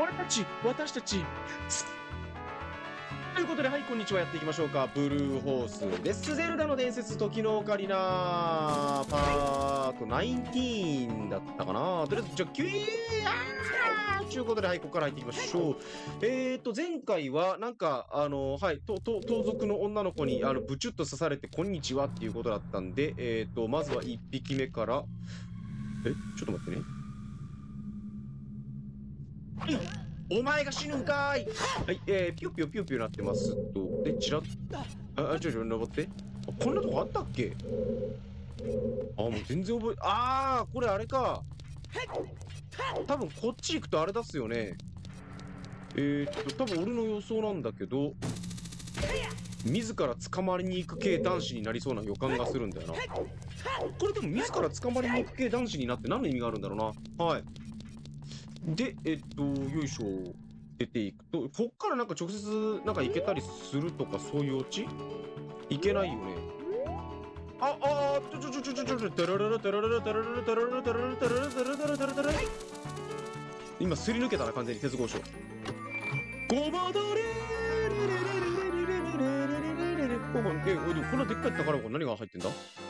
私たち。ということで、はい、こんにちは。やっていきましょうか。ブルーホースです。ゼルダの伝説、時のオカリナ、パート19だったかな。とりあえず、じゃあ、ということで、はい、ここから入っていきましょう。前回は、なんか、はい、盗賊の女の子に、ブチュッと刺されて、こんにちはっていうことだったんで、まずは1匹目から、ちょっと待ってね。お前が死ぬんかーい。はい、ピヨピヨピヨピヨなってますと。で、チラッ。登って。こんなとこあったっけ？もう全然覚え、これあれか。多分こっち行くとあれ出すよね。多分俺の予想なんだけど、自ら捕まりに行く系男子になりそうな予感がするんだよな。これでも自ら捕まりに行く系男子になって何の意味があるんだろうな。はい。で、よいしょ。出ていくと、こっからなんか直接なんか行けたりするとかそういうオチ？いけないよね。今すり抜けたな、完全に鉄格子。ごまだれこんなでっかい宝箱何が入ってんだ？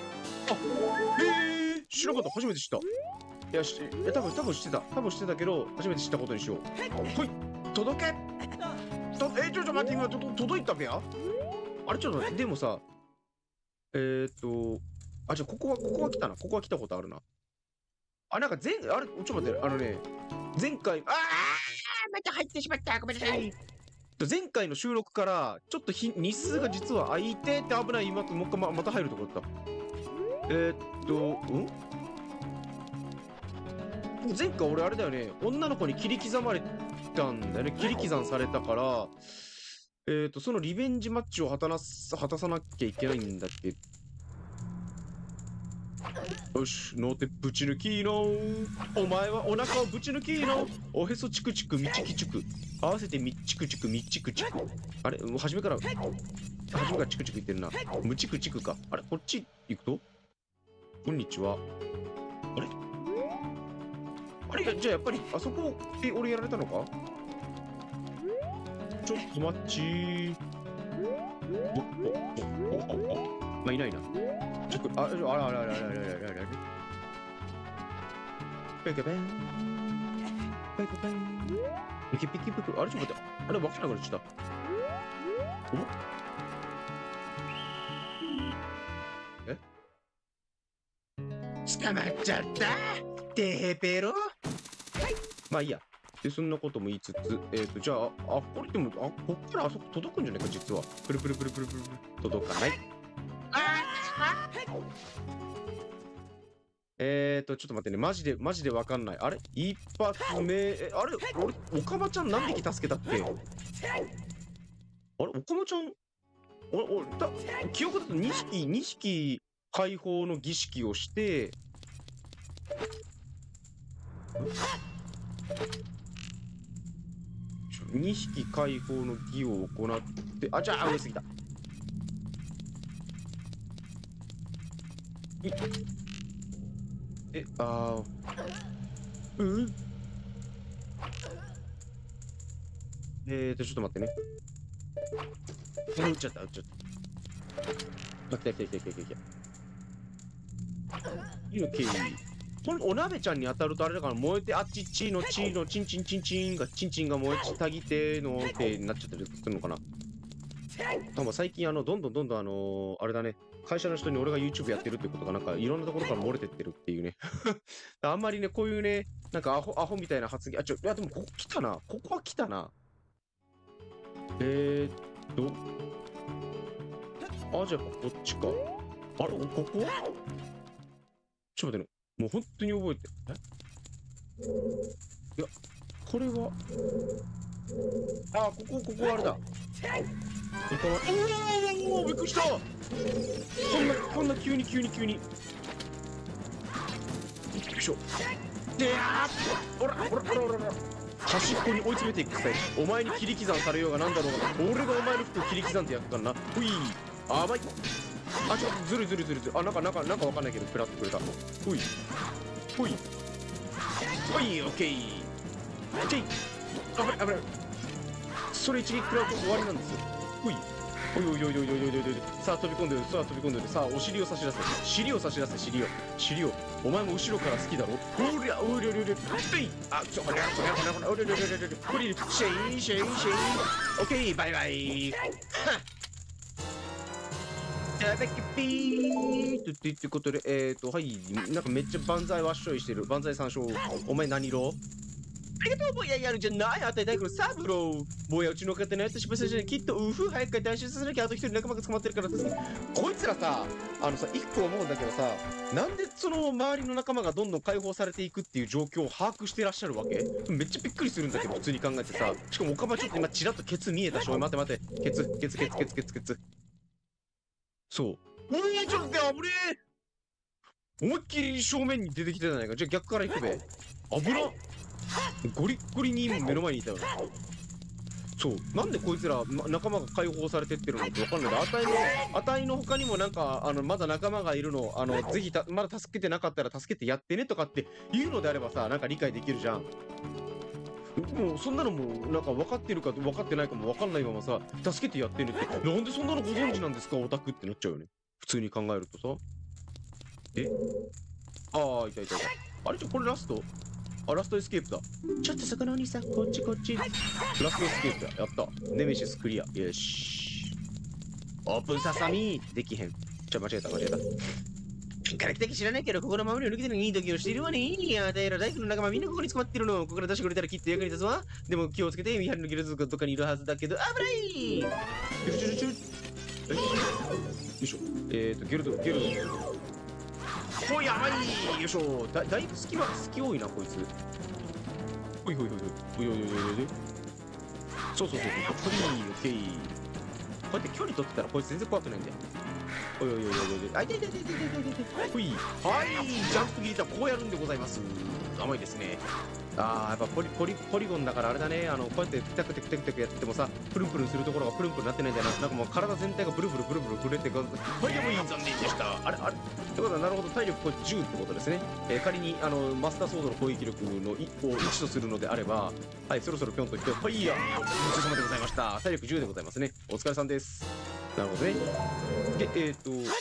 知らなかった。初めて知った。いや、多分知ってた。多分知ってたけど、初めて知ったことにしよう。ほい、届けちょっと待って、今、届いたべや？あれ、ちょっと待って、でもさ、じゃあ、ここは来たな。ここは来たことあるな。なんかあれ、ちょっと待って、前回、また入ってしまった。ごめんなさい。前回の収録から、ちょっと日数が実は空いてって危ない。もう一回また入るとこだった。前回俺あれだよね、女の子に切り刻まれたんだよね。切り刻されたから、そのリベンジマッチを果たさなきゃいけないんだっけ。よし、ノーテぶち抜きーのー。お前はお腹をぶち抜きーの。おへそチクチクみちきチク。合わせてみチクチクみちくチク。あれ、もう初めからチクチク言ってるな。むちくチクか。あれ、こっち行くとこんにちは。あれじゃあやっぱりあそこで俺やられたのか？ちょっと待ちー。まあいないな。ちょっとあれペケペンペケペンピキピキピキ。あれちょっと待って、あれ分からなくなっちゃった。捕まっちゃったテヘペロ。まあいいや。で、そんなことも言いつつ、じゃあ、これでも、こっからあそこ届くんじゃないか、実は。プルプルプルプルプルプル。届かない。ちょっと待ってね。マジでわかんない。あれ一発目、あれ俺、おかまちゃん何匹助けたっけ？あれおかまちゃん、記憶だと2匹解放の儀式をして、2匹解放の儀を行って、じゃあ、上すぎた。ちょっと待ってね。撃っちゃった。来た。いいのけい。このお鍋ちゃんに当たるとあれだから、燃えてチンがチンが燃えたぎてのってなっちゃったりするのかな。多分最近どんどんあれだね、会社の人に俺が YouTube やってるってことがなんかいろんなところから漏れてってるっていうね。あんまりね、こういうね、なんかアホみたいな発言、いやでもここ来たな。ここは来たな。じゃあこっちか。あれ、ここちょっと待ってね。もう本当に覚えて。いや、これは。ここあれだ。びっくりした。こんな急に。よいしょ。ほら。端っこに追い詰めていくスタイル。お前に切り刻されようがなんだろうが、俺がお前の服を切り刻んでやったからな。ほい。甘い。ちょっとずるい。なんかわかんないけど、食らってくれた。ほい、オッケー。 危ない危ない。それ一撃食らうと終わりなんですよ。ほい。おいおいおいおいおいおいおいおい。さあ飛び込んでる、さあ飛び込んでる。さあお尻を差し出せ。尻を差し出せ、尻を。尻を。お前も後ろから好きだろ。おりゃおりゃおりゃおりゃ。あ、ちょ、おりゃおりゃおりゃおりゃおりゃおりゃおりゃおりゃ。シェイシェイシェイ。オッケー、バイバイ。ダメキピーということで、はい、なんかめっちゃ万歳わっしょいしてる。万歳三唱。お前何色？ありがとう、ぼややるんじゃない。あたい大工のサブロー。ぼやうちの方のやったしばさじゃきっと早く脱出させなきゃあと一人仲間が捕まってるからです。こいつらさ、一個思うんだけどさ、なんでその周りの仲間がどんどん解放されていくっていう状況を把握してらっしゃるわけ？めっちゃびっくりするんだけど、普通に考えてさ。しかもおかまちょっと今チラッとケツ見えたし、おい待て待て。ケツ。そう。おー、ちょっと危ねえ。思いっきり正面に出てきてないか。じゃあ逆から行くべ。危なっ。ゴリッゴリに目の前にいたよね。そう。なんでこいつら、仲間が解放されてってるのってわかんない。あたいの他にもなんか、まだ仲間がいるの、ぜひまだ助けてなかったら助けてやってねとかって言うのであればさ、なんか理解できるじゃん。もうそんなのもなんか分かってるか分かってないかも分かんないままさ、助けてやってねって、なんでそんなのご存知なんですかオタクってなっちゃうよね。普通に考えるとさ。ああ、いた。あれこれラスト？あ、ラストエスケープだ。ちょっとそこのお兄さん、こっち。ラストエスケープだ。やった。ネメシスクリア。よし。オープンササミできへん。間違えた。から来たき知らないけど、ここの守りを抜けてるのにいい時をしているわね。いや、大工の仲間みんなここに捕まってるの。ここから出してくれたらきっと役に立つわ。でも気をつけて、見張りのギルズがどっかにいるはずだけど、危ない。よいしょ。ゲルド。ほい、やばい。よいしょ。だいぶ隙多いな、こいつ。ほい。そう。これいい、オッケー。こうやって距離取ってたら、こいつ全然怖くないんだよ。おい。あ、痛い。ほい。はい、ジャンプギター、こうやるんでございます。甘いですね。あー、やっぱポリゴンだからあれだね。こうやってテクテクやってもさ、プルンプルンするところがプルンプルンなってないんだよな。なんかもう体全体がブルブル震えてこれでもいい、残念でした。あれってことはなるほど、体力これ10ってことですね。仮にマスターソードの攻撃力の1を1とするのであれば、はい、そろそろぴょんといって、はい、ごちそうさまでございました。体力10でございますね。お疲れさんです。なるほどね。で、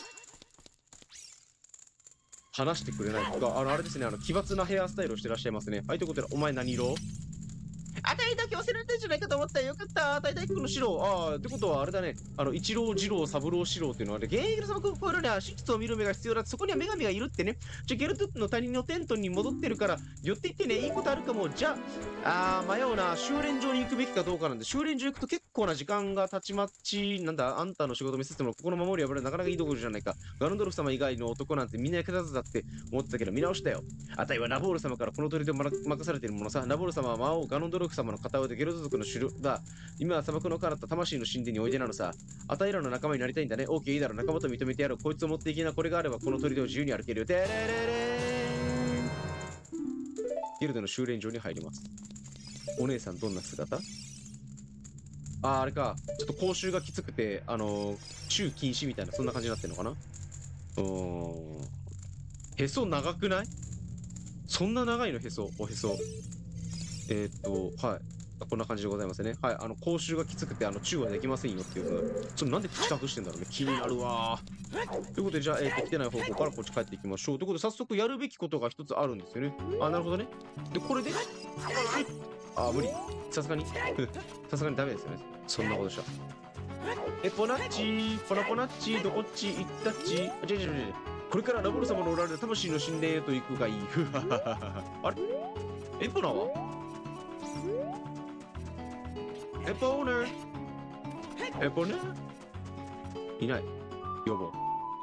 話してくれないとか、あれですね、奇抜なヘアスタイルをしてらっしゃいますね。はい、ということで、お前何色？あたいだけ忘れてんじゃないかと思ったよ。よかった。あたい大工の白。ああ、ってことはあれだね。一郎、二郎、三郎、四郎っていうのはね、現役の砂漠を越えるには真実を見る目が必要だって、そこには女神がいるってね。ゲルトゥの谷のテントに戻ってるから、寄っていってね、いいことあるかも。じゃあ、迷うな。修練場に行くべきかどうかなんで、修練場行くと結構な時間がたちまち、なんだ、あんたの仕事見せても、ここの守りはなかなかいいところじゃないか。ガノンドルフ様以外の男なんてみんな役立つだって思ってたけど、見直したよ。あたいはナボール様からこの砦を任されているものさ。ナボール様は魔王ガノンドルフ様の片腕ゲルト族の主力が今は砂漠の彼方魂の神殿においでなのさ。あたいらの仲間になりたいんだね。オーケー、いいだろ。仲間と認めてやる。こいつを持っていきな。これがあればこの砦を自由に歩けるよ。てれれれギルドの修練場に入ります。お姉さんどんな姿？あれか。ちょっと口臭がきつくて、中禁止みたいな、そんな感じになってんのかな。へそ長くない？そんな長いのへそ、おへそ。はい。こんな感じでございますね。はい。口臭がきつくて、チューはできませんよっていう。なんで口隠してんだろうね。気になるわー。ということで、じゃあ、来てない方向からこっち帰っていきましょう。ということで、早速やるべきことが一つあるんですよね。なるほどね。で、これで、無理。さすがに。さすがにダメですよね。そんなことした。ポナッチポナッチどこっち行ったっち違う。これからラボル様のおられる魂の神殿へと行くがいい。あれエポナはエポナいない。呼ぼう。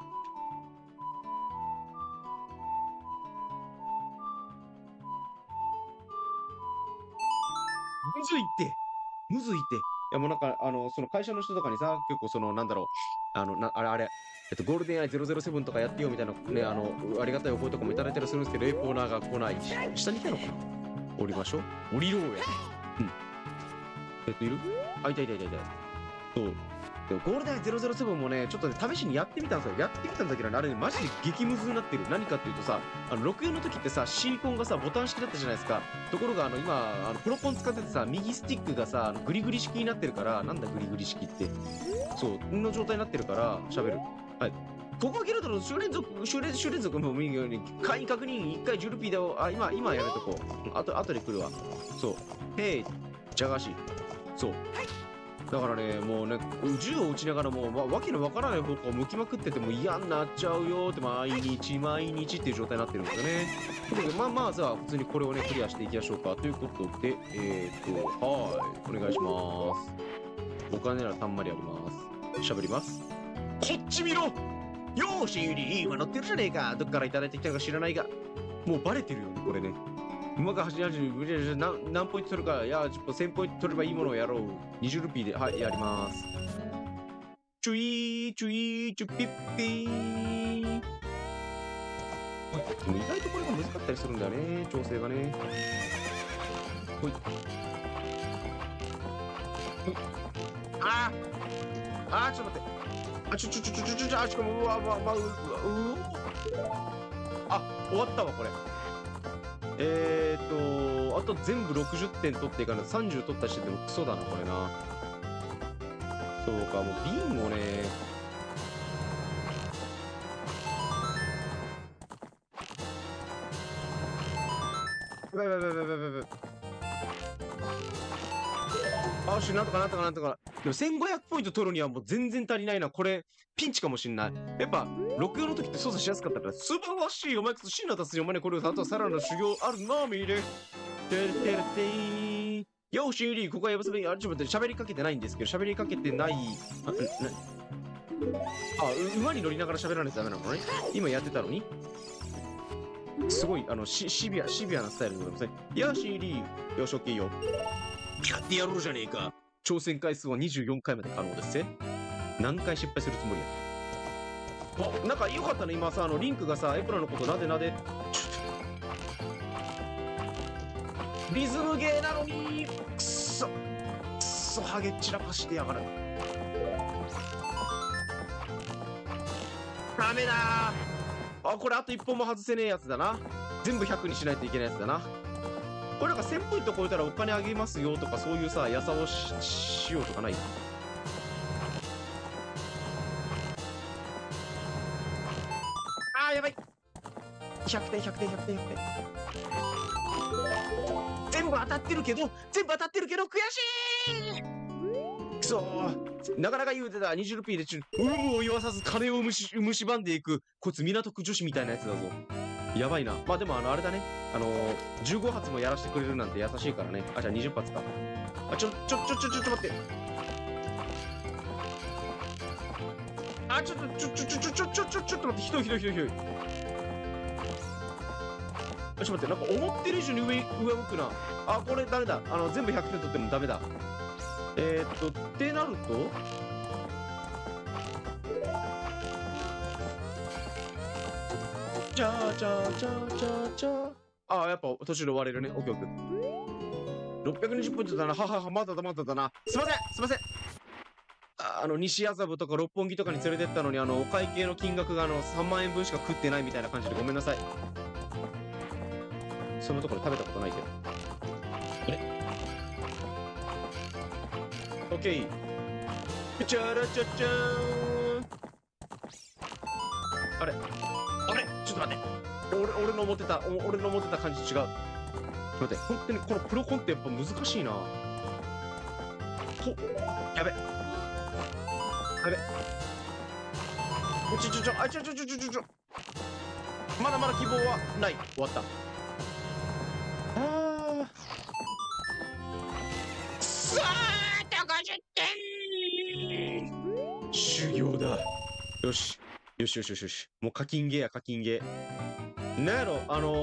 むずいって。いやもうなんか、その会社の人とかにさ、結構なんだろう、あれ、ゴールデンアイ007とかやってよみたいな、ね、ありがたいお声とかもいただいたりするんですけど、エポナーが来ないし、下にいたのかな？降りましょう。降りろうや。いる？いた。そう。 でもゴールデン007もね、ちょっとね、試しにやってみたんですよ。やってみたんだけどね、あれね、マジで激ムズになってる。何かっていうとさ、64の時ってさ、C コンがさ、ボタン式だったじゃないですか。ところが、今、プロコン使っててさ、右スティックがさ、グリグリ式になってるから、なんだグリグリ式って。そう、の状態になってるから、喋る。はい。ここはゲルドの週連続も見るように、会員確認1回ジュルピーで、今やめとこう。後で来るわ。そう。へい、ジャガシ。そう。だからね、もうね、銃を撃ちながらもう、わけのわからない方向を向きまくってても嫌になっちゃうよって、毎日っていう状態になってるんですよね。ということで、まずは普通にこれをね、クリアしていきましょうか。ということで、はい、お願いします。お金ならたんまりあります。喋ります。こっち見ろよーし、ユリ、今乗ってるじゃねえか。どっからいただいてきたか知らないが。もうバレてるよね、これね。馬が走り始める。何ポイント取るか。いや、1000ポイント取ればいいものをやろう。20ルピーで、はい、やります。チュイー、チュイー、チュピッピー。でも意外とこれが難かったりするんだよね、調整がね。ほい。ほい。ちょっと待って。しかも、終わったわ、これ。あと全部60点取っていかないと30取った時点でもクソだな、これな。そうか、もうビンゴね。やばい。なんとか。でも1500ポイント取るにはもう全然足りないな。これ、ピンチかもしんない。やっぱ、64の時って操作しやすかったから、素晴らしい。お前こそ真の達人、お前ね、これをあとさらなる修行あるな、ミーレ。よーし、ユリ、ここはやぶさめ、ちょっと待って、喋りかけてないんですけど、喋りかけてない。馬に乗りながら喋らないとダメなのね。今やってたのに。すごい、シビアなスタイルでございますね。よーし、ユリ、よし、オッケーよ。やってやろうじゃねえか。挑戦回数は24回まで可能ですね。何回失敗するつもりや。なんか良かったね、今さ、リンクがさ、エプラのことなで。リズムゲーなのに、くっそ、ハゲ散らかしてやがる。ダメだー。これあと1本も外せねえやつだな。全部100にしないといけないやつだな。これなんか1000ポイント超えたらお金あげますよとかそういうさ、やさをしようとかない？やばい。100点。全部当たってるけど、悔しい。くそー。なかなか言うてた20ルピーで有無を言わさず金を蝕んでいく、こいつ港区女子みたいなやつだぞ。やばいな。まあでもあれだね。15発もやらせてくれるなんて優しいからね。じゃあ20発か。ちょっと待って。ちょっと待って。ひどい。ちょっと待って、なんか思ってる以上に上向くな。これダメだ。全部100点取ってもダメだ。ってなると、やっぱ途中で終われるね。オッケー。620ポイントだな。まだだな。すいません。西麻布とか六本木とかに連れてったのに、お会計の金額が3万円分しか食ってないみたいな感じでごめんなさい。そのところ食べたことないけど。あれ？オッケー。チャラチャチャーン。あれちょっと待って。俺の思ってた感じ違う。ちょっと待って、本当にこのプロコンってやっぱ難しいな。やべ。まだ希望はない。終わった。さあ、50点。修行だ。よし。もう課金ゲー。なんやろ、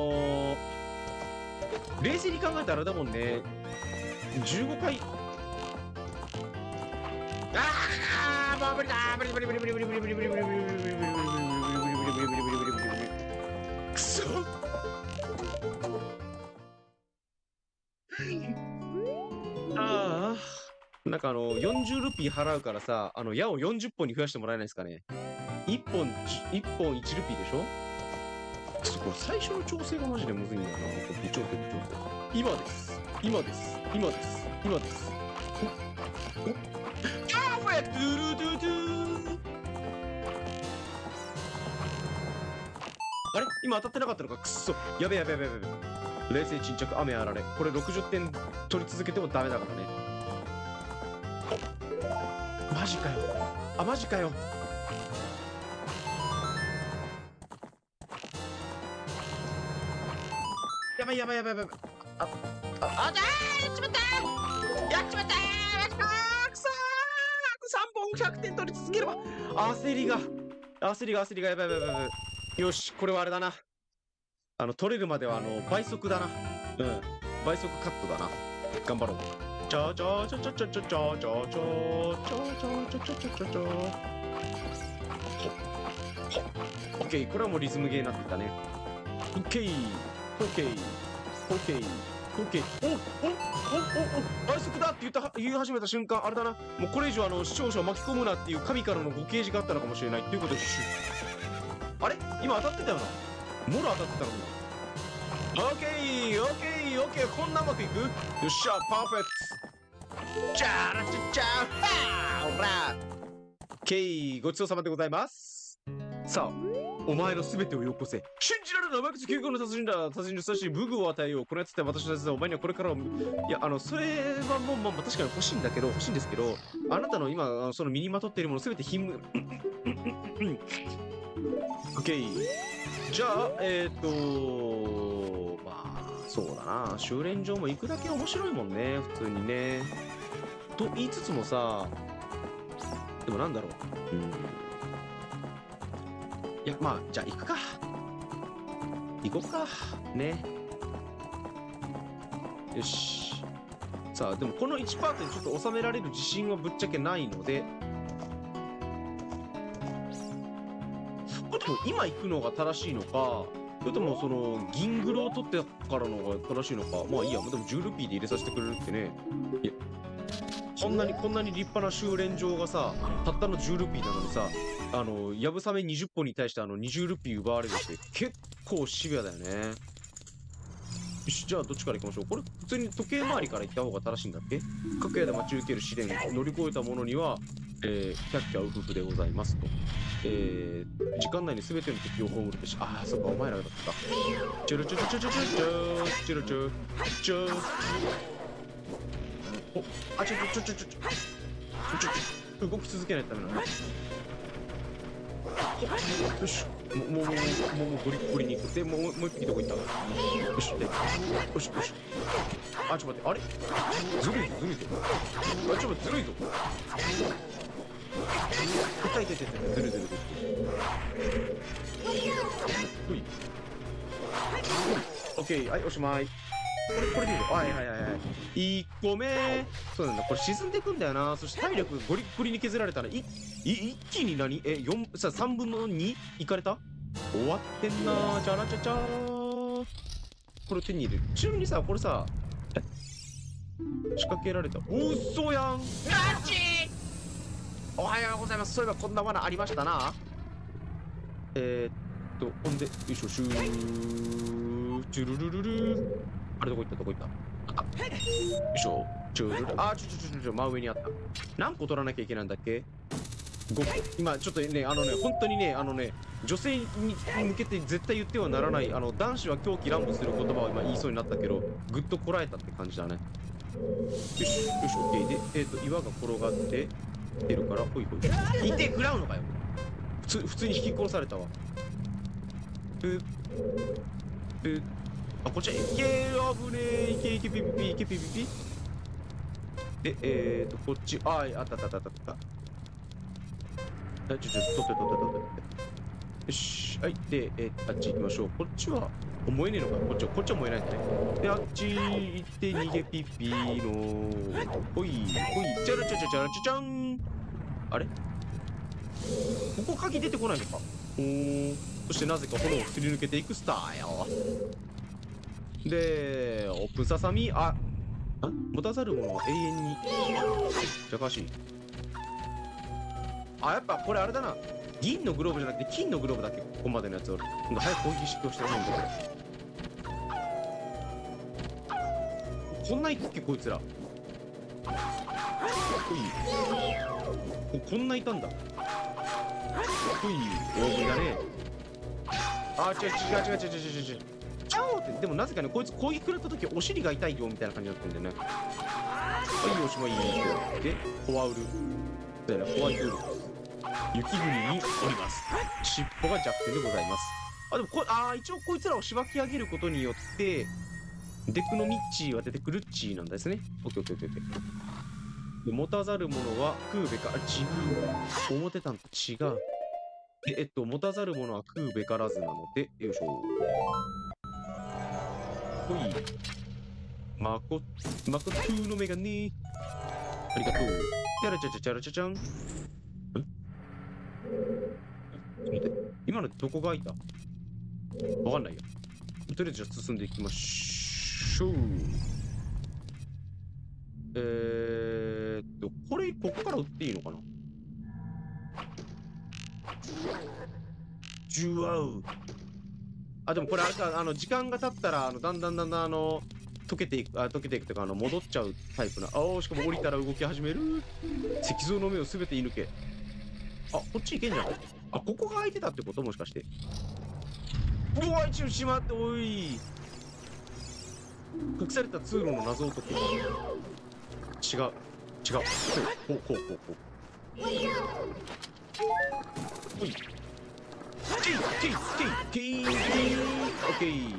冷静に考えたらあれだもんね。15回。もう無理だ。無理。くそ。 なんか40ルピー払うからさ、矢を40本に増やしてもらえないですかね。1本1ルピーでしょ。これ最初の調整がマジでむずいんだよな。微調整。今です。今です。今です。今です。パーフェクトドゥルドゥドゥ。あれ今当たってなかったのか。くっそ。やべ。冷静沈着雨あられ。これ60点取り続けてもダメだからね。マジかよ。マジかよ。やばい。やっちまったくそー。3本100点取り続ければ。焦りがやばい。よし、これはあれだな。取れるまでは倍速だな。倍速カットだな。頑張ろう。オッケー、これはもうリズムゲーになってきたね。オッケー。倍速だって言い始めた瞬間、あれだな。もうこれ以上視聴者を巻き込むなっていう神からのご啓示があったのかもしれないということで、あれ今当たってたよな。もろ当たってたのに。オッケー、こんなうまくいく。よっしゃ、パーフェクト。チャラチャチャー、ほら。オッケー、ごちそうさまでございます。さあ、お前の全てをよこせ。信じられる甘口究極の達人だ。達人にふさわしい武具を与えよう。このやつって私のやつだ。お前にはこれからいや、それはもう、確かに欲しいんですけど、あなたの今、その身にまとっているもの全てオッケー。じゃあ、そうだな。修練場も行くだけ面白いもんね。普通にね。と言いつつもさ、でもなんだろう。いや、じゃあ行くか。行こうか。ね。よし。さあ、でもこの1パートにちょっと収められる自信はぶっちゃけないので、これでも今行くのが正しいのか、それともその銀グロを取ってからのが正しいのか。まあいいや、でも10ルピーで入れさせてくれるってね。いや、こんなに立派な修練場がさ、たったの10ルピーなのにさ、やぶさめ20本に対して20ルピー奪われるって結構シビアだよね。よし、じゃあどっちから行きましょう。これ普通に時計回りから行った方が正しいんだっけ。各屋で待ち受ける試練乗り越えた者には、キャッキャウフフでございますと。時間内に全ての敵を葬るべし。ああ、そっか、お前らだった。チュルチュルチュチュチュチュチュルチュチュ。動き続けないとダメなの。よし、もうゴリゴリに行く。で、もう一匹どこ行った。よし、よし。ちょっと待って、あれずるいぞ。ちょっと待って、ずるいぞ。痛い、ずる。オッケー、はい、おしまい。これでいいぞ。はい。1個目。そうなんだ。これ沈んでいくんだよな。そして体力ゴリゴリに削られたら、一気に3分の 2? いかれた？終わってんなー。チャラチャチャー。これ手に入れる。ちなみにさ、これさ、仕掛けられた。嘘やん。ガチおはようございます。そういえばこんな罠ありましたな。ほんで、よいしょ、シュー、チュルルルル。あれどこ行ったよいしょ、チュルルル。真上にあった。何個取らなきゃいけないんだっけ ?5 個。今、ちょっとね、本当にね、女性に向けて絶対言ってはならない、男子は狂気乱舞する言葉を今言いそうになったけど、ぐっとこらえたって感じだね。よし、オッケー。で、岩が転がって、出るから、ほい。いて、食らうのかよ。普通に引き殺されたわ。あ、こっちは、いけー、危ねー。いけ、ピピ。で、こっち、あった。取って。よし、はい。で、あっち行きましょう。こっちは、燃えねえのか。こっちは燃えないんだね。で、あっち行って逃げピピーのほい、チャラチャン。あれここ鍵出てこないのか。そしてなぜか炎をすり抜けていくスタイル。で、オープンササミ、 持たざる者は永遠に。じゃかしい。あ、やっぱこれあれだな。銀のグローブじゃなくて金のグローブだっけ、ここまでのやつを。今度早く攻撃してほしいと思うんだけど。こんないくっけ、こいつら。こんないたんだ。ほい、大食いだね。あ、違う。ちゃおうって、でもなぜかね、こいつ攻撃食らった時お尻が痛いよみたいな感じになってるんだよね。はい、おしまい。で、ホワウル。だよね、ホワイトウルフ。雪国におります。尻尾が弱点でございます。あ、でも一応こいつらをしばき上げることによって、デクノミッチーは出てくるっちーなんですね。オッケー。で、持たざる者は食うべか、違う。思ってたんと違う。で、持たざる者は食うべからずなので、よいしょ。ほい。マコトゥーのメガネ。ありがとう。チャラチャチャん。待って、今のどこが開いた？わかんないよ。とりあえずじゃあ進んでいきましょう。これ、ここから撃っていいのかな？ジュワウ。あ、でもこれあれか、時間が経ったら、だんだん溶けていくというか、戻っちゃうタイプな。しかも降りたら動き始める。石像の目をすべて射抜け。あ、こっち行けんじゃん。あ、ここが開いてたってこと？もしかして。うわ、一応しまって、おい。隠された通路の謎を解け。違う。こう。ほい。オッケー。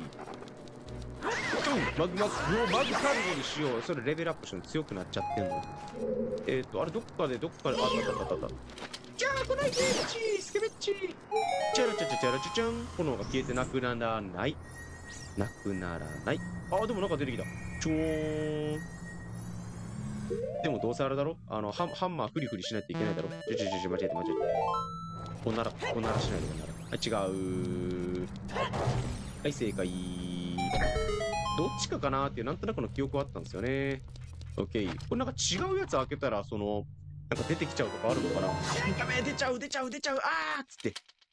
マグカルドにしよう。それレベルアップしても強くなっちゃってんの。あれどっかで、あった。じゃあ、来ないでスケベッチチャラチャチャん。炎が消えてなくならない。あ、でもなんか出てきた。ちょーん。でもどうせあれだろ、ハンマーフリフリしないといけないだろ。間違えた。おならしないでおなら。はい、違う。はい、正解。どっちかなーっていうなんとなくの記憶はあったんですよね。オッケー。これなんか違うやつ開けたら、なんか出てきちゃうとかあるのかな。やべえ、出ちゃう。あーっつって。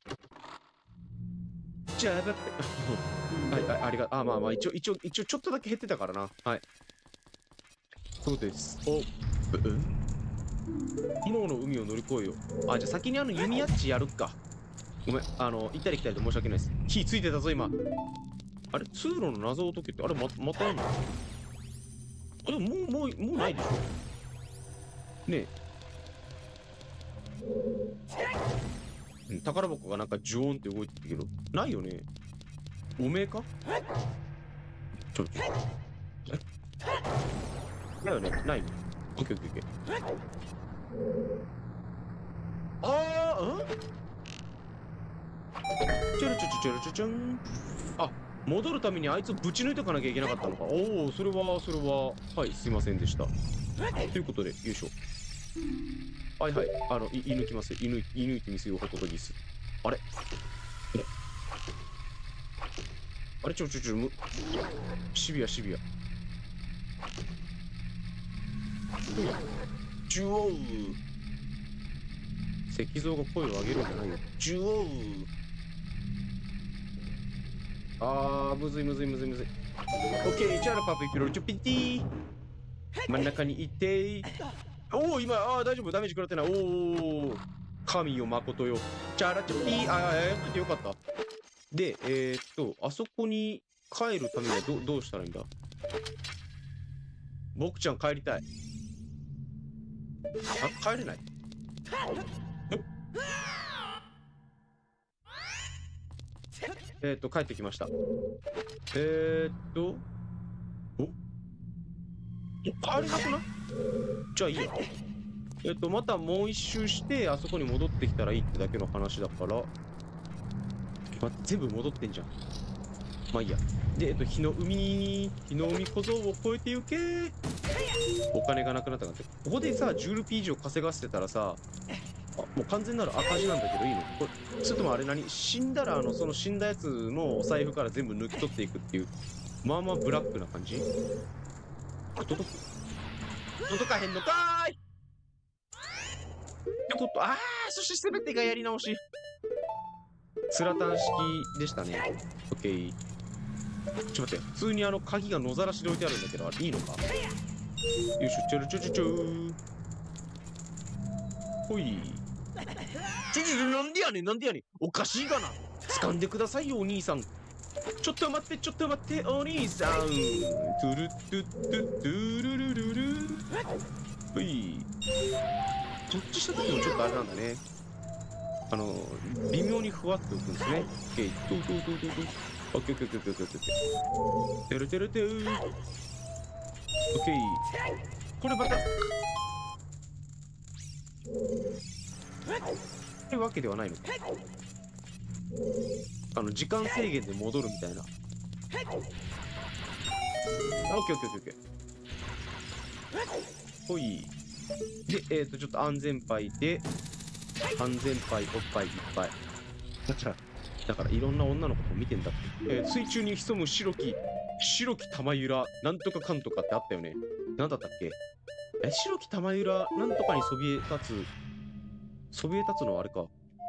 じゃあ、やばって。はい、ありがとう。まあ、一応ちょっとだけ減ってたからな。はい。そうです。炎の海を乗り越えよう。じゃあ先に弓矢っちやるか。ごめん、行ったり来たりで申し訳ないです。火ついてたぞ、今。あれ、通路の謎を解けって、あれ、またやんの？でも、もうないでしょ。ねえ。宝箱がなんかジョーンって動いてるけど、ないよね。おめえか？だよね、ないの？オッケー。ちょろん。あ、戻るためにあいつをぶち抜いておかなきゃいけなかったのか。それは、はい、すいませんでした。ということで、よいしょ。はい、射抜きますよ。射抜いてみせよう、ホトトギス。あれ、シビア。ジュオウ。石像が声を上げるんじゃないよ。ジュオウ。むずい。オッケー、チャラパプイピロチョピティ。真ん中にいて。今、大丈夫、ダメージ食らってない。神よ、誠よ。チャラチョピー。やっててよかった。で、あそこに帰るためにはどうしたらいいんだ？僕ちゃん帰りたい。帰れない。帰ってきました。帰れなくない？じゃあいいや。またもう一周してあそこに戻ってきたらいいってだけの話だから、全部戻ってんじゃん。まあいいや。で、日の海小僧を越えてゆけ。お金がなくなったからって、ここでさ、10ルピー以上稼がせてたらさ、もう完全なる赤字なんだけどいいの？これ、ちょっともあれ死んだらその死んだやつのお財布から全部抜き取っていくっていう、まあブラックな感じ？ 届かへんのかーい。ってこと、そして全てがやり直し。スラタン式でしたね。オッケー。ちょっと待って、普通に鍵が野ざらしで置いてあるんだけど、あれいいのか。よいしょ、ちょろちょちょちょー。ほい。なんでやねん、なんでやねん。おかしいかな。掴んでくださいよ、お兄さん。ちょっと待って、ちょっと待って、お兄さん。トゥルトゥトゥトゥルルルル。ほい。どっちした時もちょっとあれなんだね。微妙にふわっと浮くんですね。オッケー。トゥトゥトゥトゥトゥ。オッケーオッケーオッケーオッケーオッケー。てるてるてる。オッケー。これまた。ってわけではないのか。時間制限で戻るみたいな。オッケーオッケーオッケーオッケー。ほい。で、ちょっと安全牌で、安全牌、おっぱいいっぱい。だからいろんな女の子を見てんだって。水中に潜む白き玉ゆら、なんとかかんとかってあったよね。なんだったっけ。白き玉ゆら、なんとかにそびえ立つのはあれか。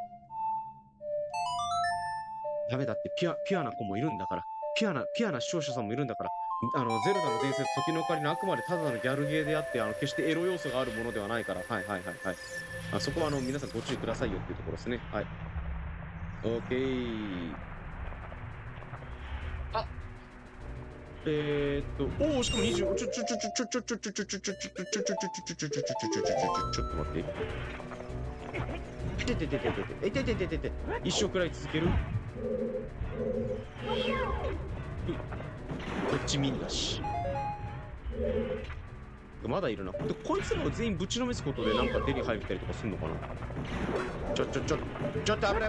ダメだって、ピュアな子もいるんだから。ピュアな視聴者さんもいるんだから。ゼルダの伝説、時のオカリナ、あくまでただのギャルゲーであって、決してエロ要素があるものではないから。はい。そこは皆さんご注意くださいよっていうところですね。はい。オッケー。おお、しかも20、ちょっと待って。一生くらい続ける。こっち見んだし。まだいるな。で、こいつらを全員ぶちのめすことでなんか手に入ったりとかすんのかな。ちょっと危ない。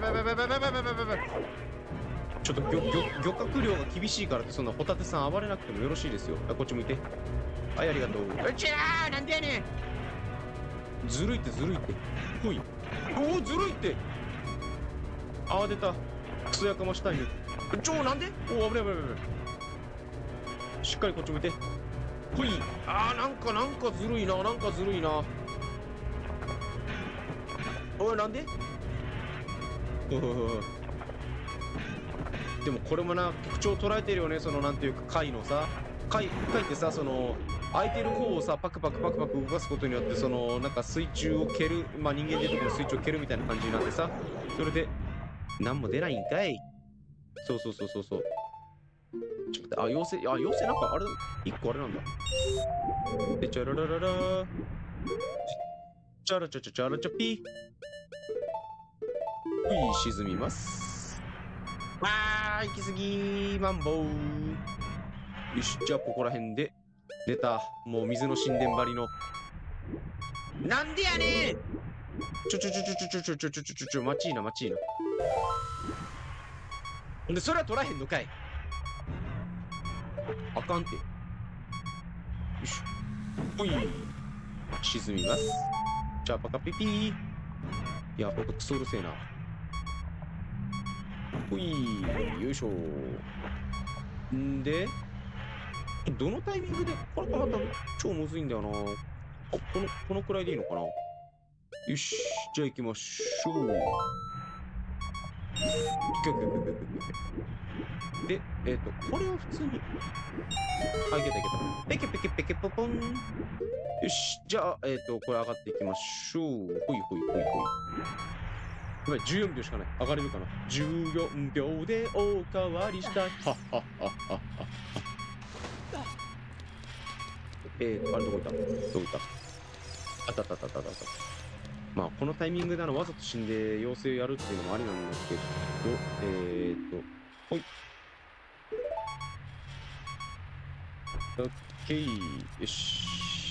ちょっと漁獲量が厳しいからってそんなホタテさん暴れなくてもよろしいですよ。こっち向いて。はい、ありがとう。なんでやねん。ずるいって。ほい。おお、ずるいって。出た。クソやかましたいね。なんで。おお、危ない。しっかりこっち向いて。ほい。なんかずるいな。おい、なんで。でもこれもな、特徴捉えてるよね。なんていうか、貝のさ、貝ってさ、空いてる方をさ、パクパク動かすことによって、なんか水中を蹴る、まあ人間でいうとこの水中を蹴るみたいな感じになってさ、それで、なんも出ないんかい。そう。ちょっと待って、妖精なんか、あれ、一個あれなんだ。で、チャララララチャラチャチャチャラチャピー。沈みます。行き過ぎマンボウ。よし、じゃあここら辺で出た。もう水の神殿張りの。なんでやねん。待ちいな。ほんで、それは取らへんのかい。あかんて。よし。ほい。沈みます。じゃあパカピピー。いや、ほんとクソうるせえな。ほい。よいしょ。んで、どのタイミングで、これまた超むずいんだよな。このくらいでいいのかな。よし。じゃあ行きましょう。で、これは普通に。いけた。ペケポポン。よし。じゃあ、これ上がっていきましょう。ほい。今14秒しかない。上がれるかな。14秒でおかわりしたい。あれどこ行った。あった。まあ、このタイミングでわざと死んで妖精をやるっていうのもありなんですけど、ほい。オッケー。よし。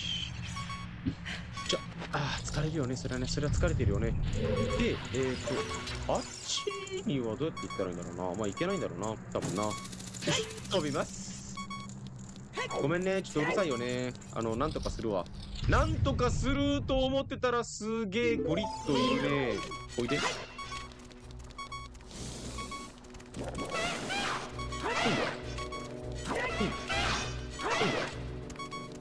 じゃ疲れるよね。それは疲れてるよね。で、あっちにはどうやって行ったらいいんだろうな。まあ、行けないんだろうな。多分な。よし、飛びます。ごめんね。ちょっとうるさいよね。なんとかするわ。なんとかすると思ってたらすげえゴリッといるね。おいで。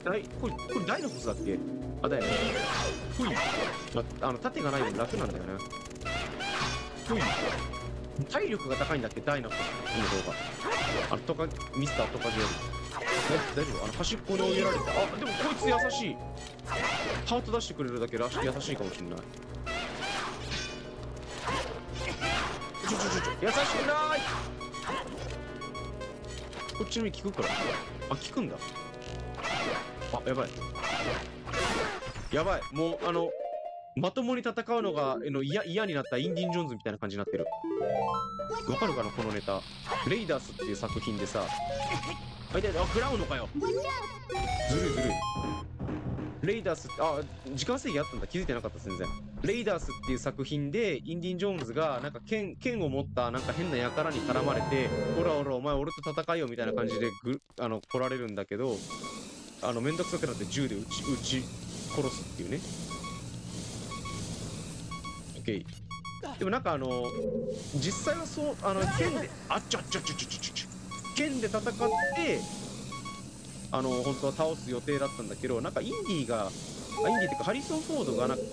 これ大のボスだっけ？あ、だよね。ほい。盾がないの楽なんだよね。ほい。体力が高いんだっけ、大のボスの方が。ミスタートカゲより。大丈夫？端っこに追いやられて。あ、でもこいつ優しい。ハート出してくれるだけ優しいかもしれない。優しくない。こっちのに効くから。あ、効くんだ。あ、やばい。やばい。もう、まともに戦うのが、嫌になったインディ・ジョーンズみたいな感じになってる。わかるかな、このネタ。レイダースっていう作品でさ、あ、食らうのかよ。ずるい。レイダース、時間制限あったんだ。気づいてなかった、全然。レイダースっていう作品で、インディ・ジョーンズが、なんか剣を持った、なんか変な輩に絡まれて、おらお前俺と戦いよみたいな感じで来られるんだけど、めんどくさくなって銃で撃ち殺すっていうね。オッケー。でもなんか実際はそう、剣で、剣で戦って、本当は倒す予定だったんだけど、なんかインディっていうかハリソン・フォードがなんか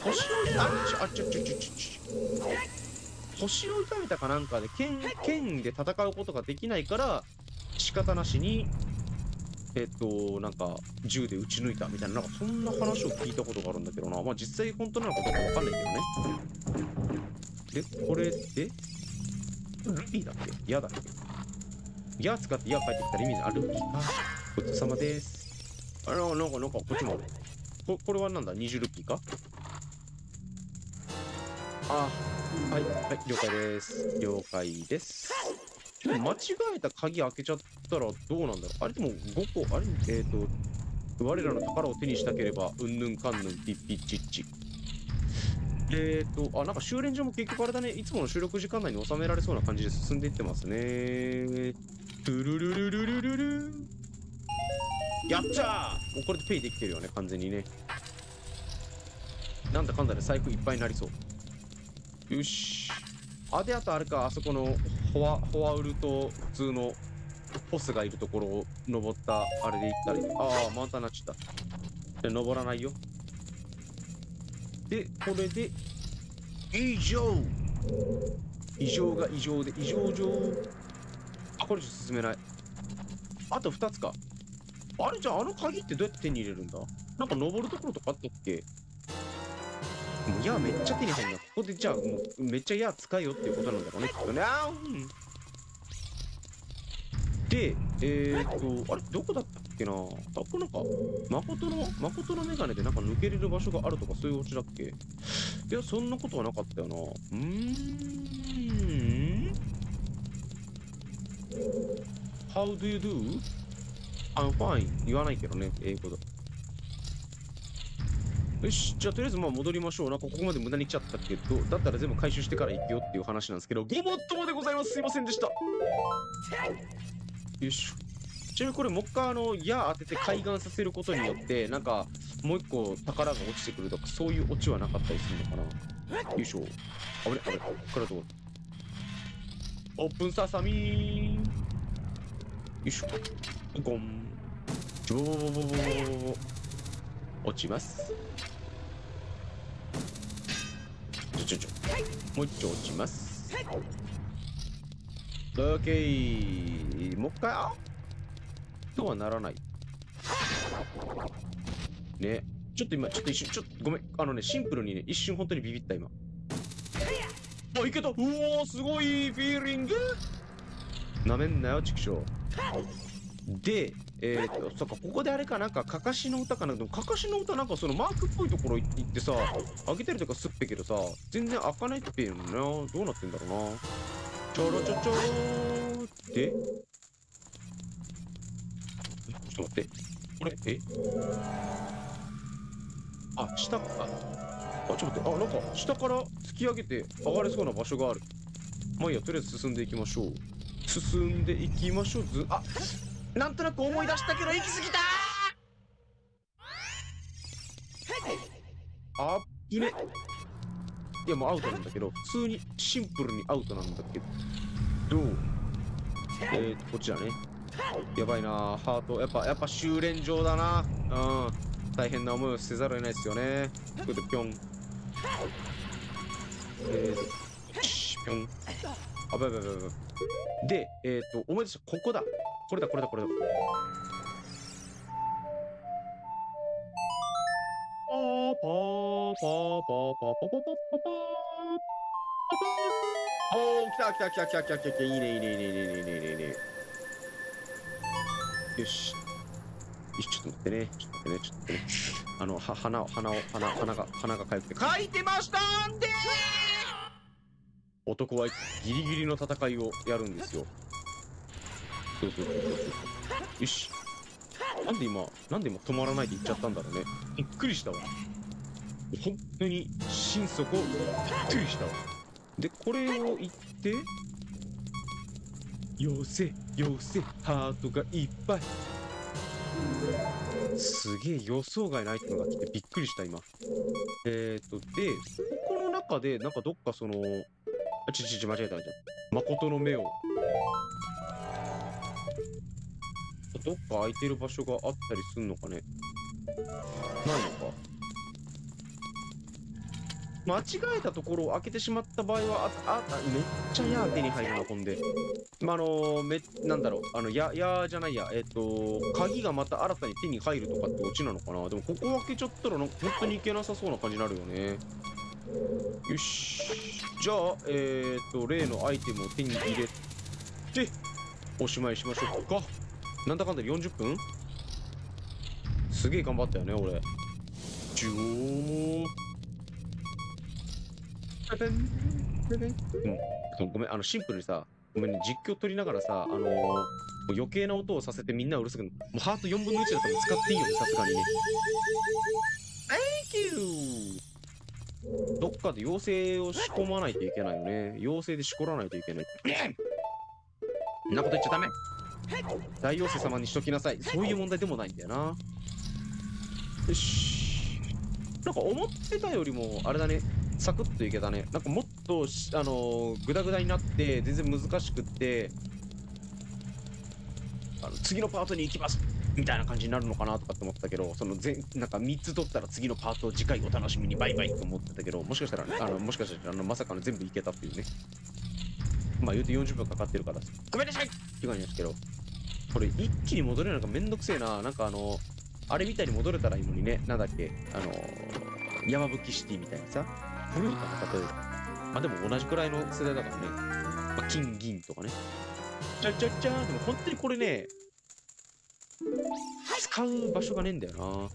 腰を痛めたかなんかで剣で戦うことができないから仕方なしになんか銃で撃ち抜いたみたいな、なんかそんな話を聞いたことがあるんだけどな。まあ実際本当なのかどうかわかんないけどね。で、これでルピーだっけ？矢だっけ？矢使って矢帰ってきたら意味ない。あ、ルピーか。ごちそうさまです。なんかこっちもある。これはなんだ？ 20 ルピーか？あ、はい、了解です。了解です。間違えた鍵開けちゃったらどうなんだろう。あれでも5個、あれ我らの宝を手にしたければ、うんぬんかんぬん、ピッピッチッチ。なんか修練所も結局あれだね、いつもの収録時間内に収められそうな感じで進んでいってますね。トゥルルルルルルルやったー！もうこれでペイできてるよね、完全にね。なんだかんだで財布いっぱいになりそう。よし。あとあれか、あそこのフォアウルと普通のボスがいるところを登ったあれで行ったり。ああ、またなっちゃった。で、登らないよ。で、これで、異常が異常で、異常上。あ、これじゃ進めない。あと2つか。あれじゃあ、鍵ってどうやって手に入れるんだ？なんか登るところとかあったっけ？いや、めっちゃ手に入るな。ここでじゃあ、もうめっちゃ矢使えよっていうことなんだろうね、きっとね。で、あれ、どこだったっけな？これなんか、誠のメガネでなんか抜けれる場所があるとかそういうオチだっけ？いや、そんなことはなかったよな。How do you do? I'm fine. 言わないけどね、英語だ。よし、じゃあとりあえずまあ戻りましょう。なんかここまで無駄に来ちゃったけど、だったら全部回収してから行くよっていう話なんですけど、ごもっともでございます。すいませんでした。よいしょ。ちなみにこれもう一回矢当てて開眼させることによって、なんかもう一個宝が落ちてくるとか、そういうオチはなかったりするのかな。よいしょ。あれこれどう？オープンササミー。よいしょ。ゴン。落ちます。もう一丁落ちます。オッケー。もう一回、とはならない。ね。ちょっと一瞬、ごめん。シンプルにね、一瞬本当にビビった、今。あ、いけた！うおー、すごいフィーリング！なめんなよ、畜生。で、そっか、ここであれかなんか、かかしの歌かな。でも、かかしの歌なんかそのマークっぽいところ行ってさ、開けたりとかすっぺけどさ、全然開かないっていうのな。どうなってんだろうな。ちょろちょちょーって。ちょっと待って。これ、あ、下か。あ、ちょっと待って。なんか、下から突き上げて上がれそうな場所がある。まあいいや、とりあえず進んでいきましょう。進んでいきましょう。なんとなく思い出したけど、行き過ぎたー！あっぶね。いや、もうアウトなんだけど、普通にシンプルにアウトなんだけど、こっちだね。 やばいな、ハート。やっぱ修練場だな。うん。大変な思いをせざるを得ないですよね。ということで、ぴょん。ぴょん。あ、ばいばいばいばい。で、思い出した。ここだ。これだ。パーパーパーパーパーパーパーパーパーパー。おー、来た。いいね。よし。ちょっと待ってね。鼻がかゆくて。書いてましたんで男はギリギリの戦いをやるんですよ。そう。よし。なんで今止まらないで行っちゃったんだろうね。びっくりしたわ。本当に心底びっくりしたわ。で、これを言って、よせ、ハートがいっぱい。すげえ予想外のアイテムが来てびっくりした今。で、ここの中でなんかどっかその、間違えた。誠の目を。どっか空いてる場所があったりすんのかね。ないのか。間違えたところを開けてしまった場合は、めっちゃ矢手に入るな、ほんで。なんだろう、矢じゃないや、鍵がまた新たに手に入るとかってオチなのかな。でも、ここ開けちゃったら、本当にいけなさそうな感じになるよね。よし。じゃあ、例のアイテムを手に入れて、おしまいしましょうか。なんだかんだで40分？すげえ頑張ったよね、俺。ごめん、シンプルにさ、ごめんね、実況撮りながらさ、余計な音をさせてみんなうるさく、もうハート4分の1だったら使っていいよね、さすがにね。Thank you! どっかで妖精を仕込まないといけないよね。妖精でしこらないといけない。んなこと言っちゃダメ。大妖精様にしときなさい。そういう問題でもないんだよな。よし。なんか思ってたよりも、あれだね。サクッといけたね。なんかもっと、グダグダになって、全然難しくって、次のパートに行きますみたいな感じになるのかなとかって思ったけど、なんか3つ取ったら次のパートを次回お楽しみにバイバイと思ってたけど、もしかしたらまさかの全部いけたっていうね。まあ言うて40分かかってるから、ごめんなさいって感じですけど、これ一気に戻れるのがめんどくせえな。なんかあれみたいに戻れたらいいのにね。なんだっけ、山吹シティみたいなさ。古いかな、例えば。まあでも同じくらいの世代だからね。まあ、金銀とかね。でも本当にこれね、使う場所がねえんだよ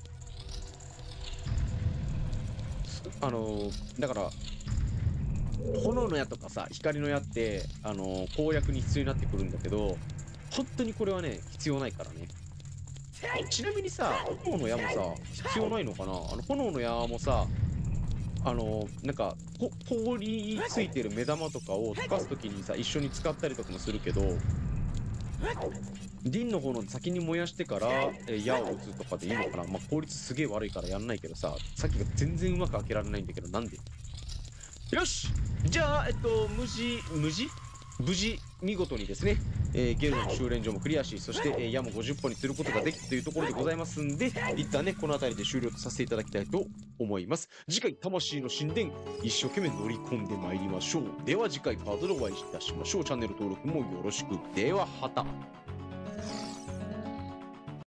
な。だから、炎の矢とかさ、光の矢って、攻略に必要になってくるんだけど、本当にこれはね、必要ないからね。ちなみにさ、炎の矢もさ、必要ないのかな。炎の矢もさ、なんか、凍りついてる目玉とかを溶かすときにさ、一緒に使ったりとかもするけど、ディンの方の先に燃やしてから、矢を撃つとかでいいのかな。まあ、効率すげえ悪いからやんないけどさ、さっきが全然うまく開けられないんだけど、なんで？よし！じゃあ、無事、見事にですね、ゲルドの修練場もクリアし、そして、矢も50本にすることができたというところでございますんで、一旦ね、この辺りで終了とさせていただきたいと思います。次回、魂の神殿、一生懸命乗り込んでまいりましょう。では次回パートでお会いいたしましょう。チャンネル登録もよろしく。では、はた。